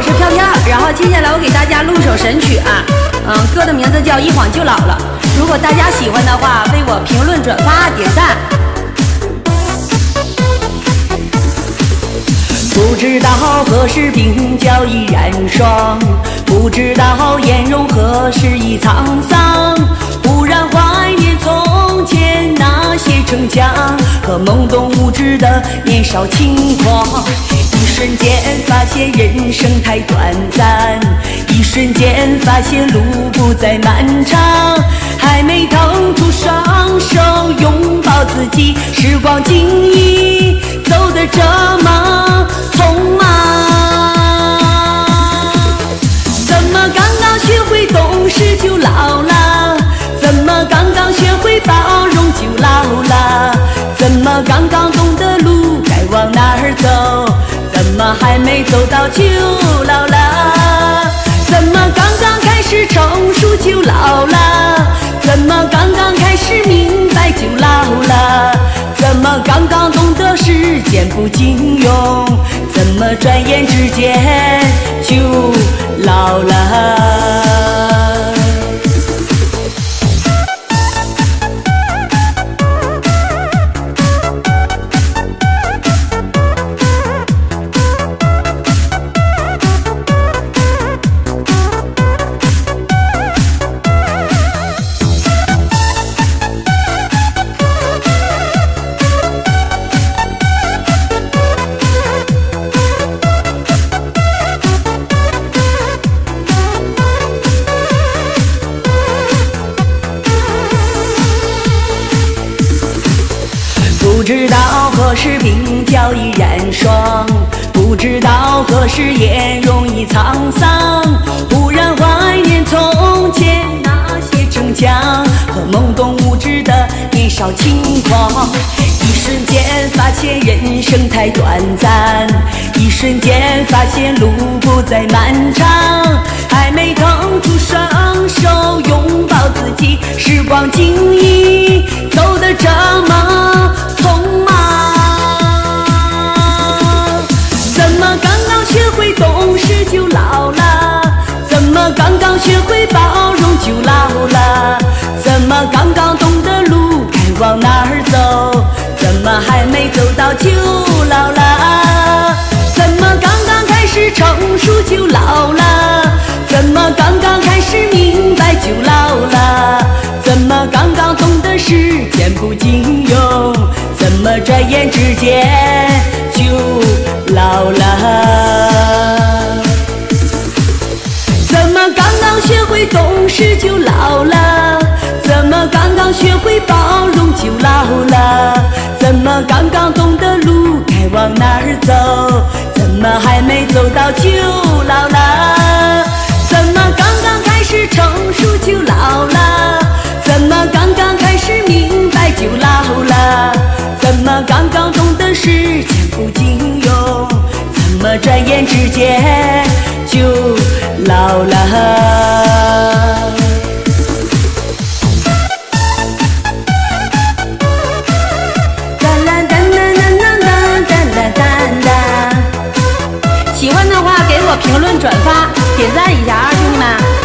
是飘飘，然后接下来我给大家录首神曲啊，歌的名字叫《一晃就老了》。如果大家喜欢的话，为我评论、转发、点赞。不知道何时鬓角已染霜，不知道颜容何时已沧桑。忽然怀念从前那些逞强和懵懂无知的年少轻狂。一瞬间发现人生太短暂，一瞬间发现路不再漫长。还没腾出双手拥抱自己，时光竟已走得这么匆忙。怎么刚刚学会懂事就老了？怎么刚刚学会包容就老了？怎么刚刚懂得路该往哪儿走？怎么还没走到就老了？怎么刚刚开始成熟就老了？怎么刚刚开始明白就老了？怎么刚刚懂得时间不经用？怎么转眼之间就老了？不知道何时鬓角已染霜，不知道何时颜容已沧桑。忽然怀念从前那些逞强和懵懂无知的年少轻狂。一瞬间发现人生太短暂，一瞬间发现路不再漫长。还没腾出双手拥抱自己，时光竟已走得这么匆忙。怎么刚刚学会懂事就老了？怎么刚刚学会包容就老了？怎么刚刚懂得路该往哪儿走？怎么还没走到就老了？怎么刚刚开始成熟就老了？怎么刚刚开始明白就老了？怎么刚刚懂得时间不经用？怎么转眼之间就老了？怎么刚刚学会懂事就老了？怎么刚刚学会包容就老了？怎么刚刚懂得路该往哪儿走？怎么还没走到就老了？怎么刚刚开始成熟就老了？怎么刚刚开始明白就老了？怎么刚刚懂得时间不经用？怎么转眼之间就老了？喜欢的话给我评论、转发、点赞一下啊，兄弟们！